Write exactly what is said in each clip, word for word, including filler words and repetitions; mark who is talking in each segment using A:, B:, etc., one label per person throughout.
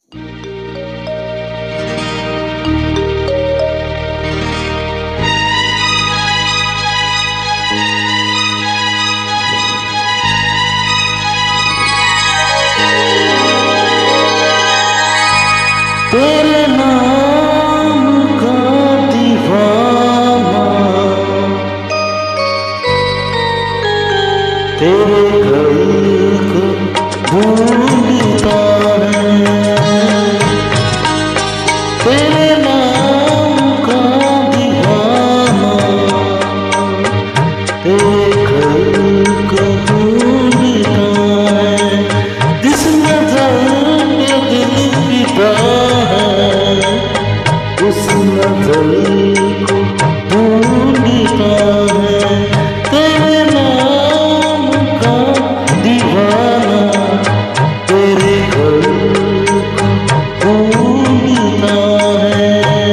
A: तेरे नाम का दीवाना, तेरे घर को ढूंढता है। तेरे नाम का दीवाना, तेरे घर को ढूंढता है। जिस नजर में दिल पिता उस नजर को ढूंढता है। तेरे नाम का दीवाना, तेरे घर को ढूंढता है।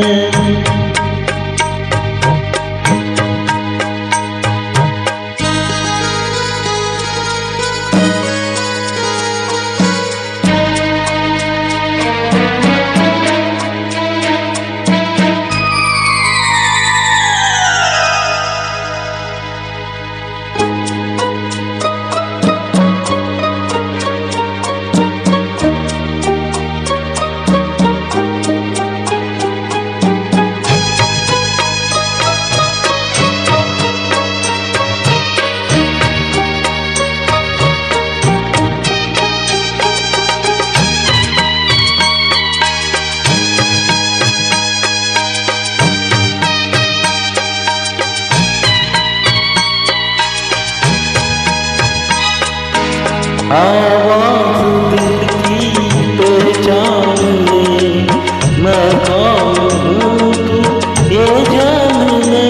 A: आवाज़ दिल की पहचान ले, मैं कौन हूँ तू ये जान ले।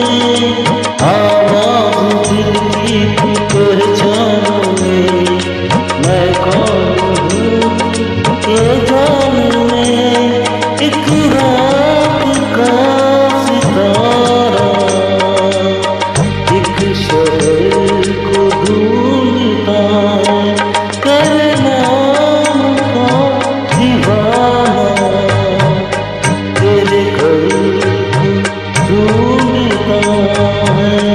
A: आवाज़ दिल की पहचान ले, मैं कौन हूँ तू ये जान ले। एक रात का सितारा एक शहर को ढूंढता है। तेरे नाम का दीवाना, तेरे घर को ढूंढता है।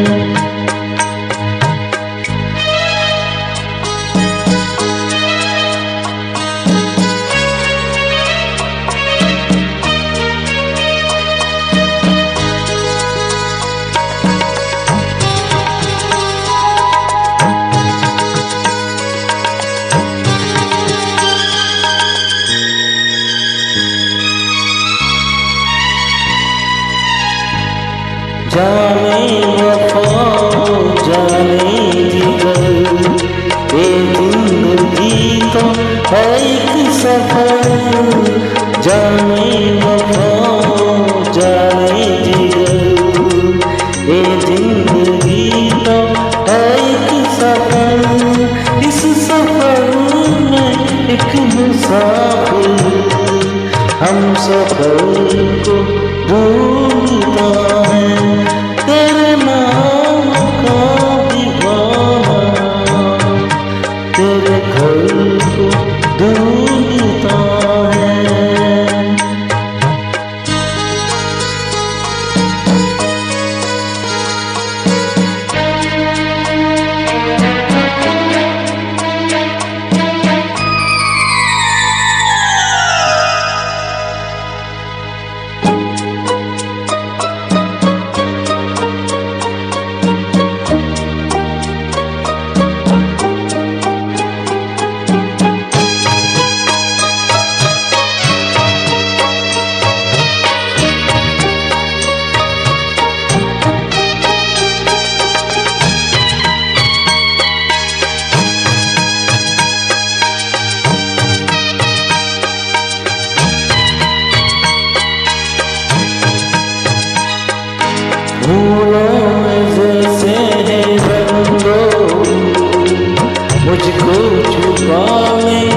A: जाने वफा जाने जिगर, ये जिंदगी तो है एक सफर। जाने वफा जाने जिगर, ये जिंदगी तो है एक सफर। इस सफर में एक मुसाफिर हम सफर को ढूंढता है। तेरे नाम का दीवाना, तेरे घर को ढूंढता है। फूलों में जैसे है रंगो, मुझको छुपाने